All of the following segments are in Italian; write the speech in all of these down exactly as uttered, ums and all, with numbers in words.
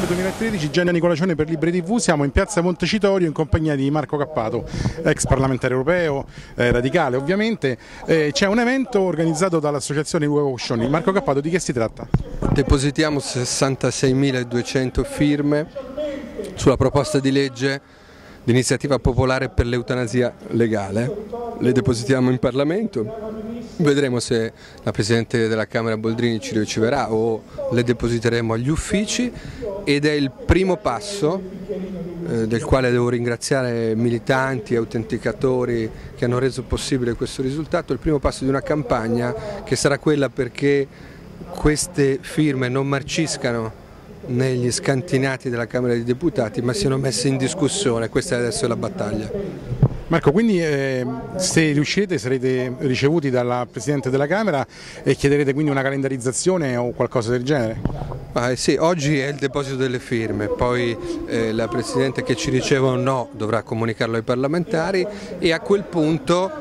duemilatredici, Gianni Nicolacione per Liberi tivù, siamo in piazza Montecitorio in compagnia di Marco Cappato, ex parlamentare europeo, eh, radicale ovviamente. Eh, c'è un evento organizzato dall'associazione Luca Coscioni. Marco Cappato, di che si tratta? Depositiamo sessantaseimiladuecento firme sulla proposta di legge di iniziativa popolare per l'eutanasia legale. Le depositiamo in Parlamento, vedremo se la Presidente della Camera Boldrini ci riceverà o le depositeremo agli uffici, ed è il primo passo eh, del quale devo ringraziare militanti, autenticatori che hanno reso possibile questo risultato, il primo passo di una campagna che sarà quella perché queste firme non marciscano negli scantinati della Camera dei Deputati, ma siano messe in discussione. Questa è adesso la battaglia. Marco, quindi eh, se riuscite sarete ricevuti dalla Presidente della Camera e chiederete quindi una calendarizzazione o qualcosa del genere? Ah, sì, oggi è il deposito delle firme, poi eh, la Presidente che ci riceve o no dovrà comunicarlo ai parlamentari e a quel punto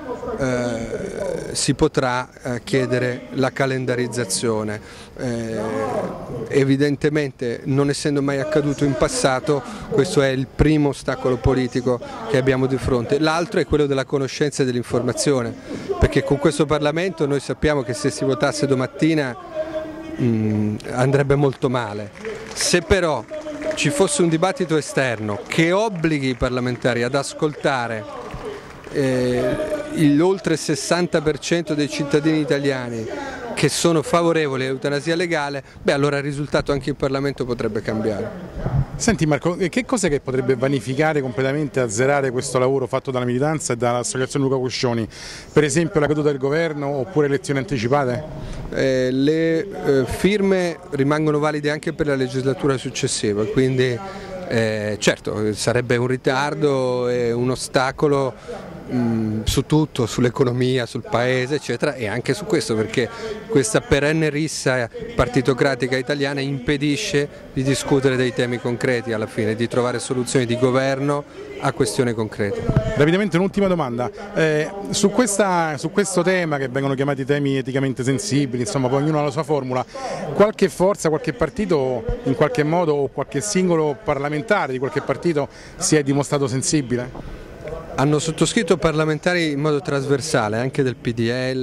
eh, si potrà eh, chiedere la calendarizzazione. Eh, evidentemente, non essendo mai accaduto in passato, questo è il primo ostacolo politico che abbiamo di fronte. L'altro è quello della conoscenza e dell'informazione, perché con questo Parlamento noi sappiamo che se si votasse domattina mh, andrebbe molto male. Se però ci fosse un dibattito esterno che obblighi i parlamentari ad ascoltare eh, l'oltre sessanta per cento dei cittadini italiani che sono favorevoli all'eutanasia legale, beh, allora il risultato anche in Parlamento potrebbe cambiare. Senti Marco, che cos'è che potrebbe vanificare completamente, azzerare questo lavoro fatto dalla militanza e dall'associazione Luca Coscioni? Per esempio la caduta del governo oppure elezioni anticipate? Eh, le eh, firme rimangono valide anche per la legislatura successiva, quindi eh, certo sarebbe un ritardo e un ostacolo mh, su tutto, sull'economia, sul paese eccetera, e anche su questo, perché questa perenne rissa partitocratica italiana impedisce di discutere dei temi concreti alla fine, di trovare soluzioni di governo a questioni concrete. Rapidamente un'ultima domanda, eh, su, questa, su questo tema che vengono chiamati temi eticamente sensibili, insomma poi ognuno ha la sua formula, qualche forza, qualche partito in qualche modo o qualche singolo parlamentare di qualche partito si è dimostrato sensibile? Hanno sottoscritto parlamentari in modo trasversale, anche del P D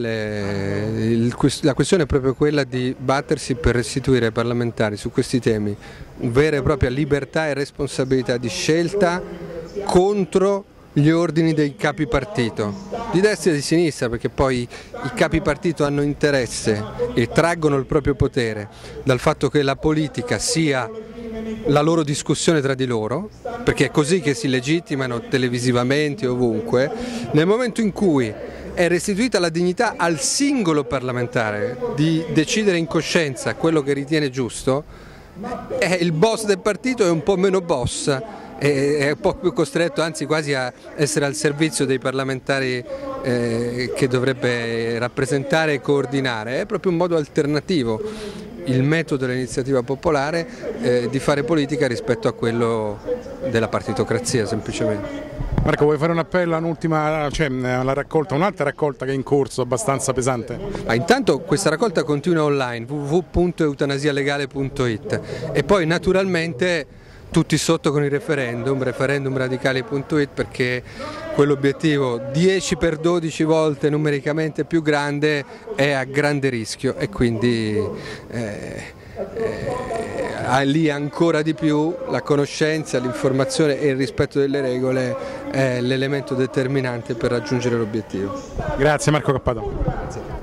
L, la questione è proprio quella di battersi per restituire ai parlamentari su questi temi vera e propria libertà e responsabilità di scelta contro gli ordini dei capi partito, di destra e di sinistra, perché poi i capi partito hanno interesse e traggono il proprio potere dal fatto che la politica sia la loro discussione tra di loro, perché è così che si legittimano televisivamente ovunque. Nel momento in cui è restituita la dignità al singolo parlamentare di decidere in coscienza quello che ritiene giusto, è il boss del partito è un po' meno boss, è un po' più costretto anzi quasi a essere al servizio dei parlamentari eh, che dovrebbe rappresentare e coordinare. È proprio un modo alternativo, il metodo dell'iniziativa popolare eh, di fare politica rispetto a quello della partitocrazia semplicemente. Marco, vuoi fare un appello all'ultima, cioè alla raccolta, un'altra raccolta che è in corso abbastanza pesante? Ah, intanto questa raccolta continua online, w w w punto eutanasialegale punto it, e poi naturalmente tutti sotto con il referendum, referendumradicali punto it, perché quell'obiettivo dieci per dodici volte numericamente più grande è a grande rischio e quindi eh, eh, lì ancora di più la conoscenza, l'informazione e il rispetto delle regole è l'elemento determinante per raggiungere l'obiettivo. Grazie Marco Cappato. Grazie.